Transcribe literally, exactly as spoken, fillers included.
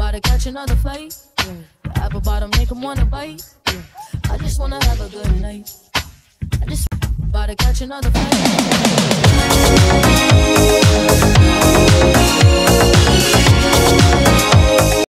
about to catch another fight. Yeah. The apple bottom make him wanna bite. Yeah. I just wanna have a good night. I just about to catch another fight.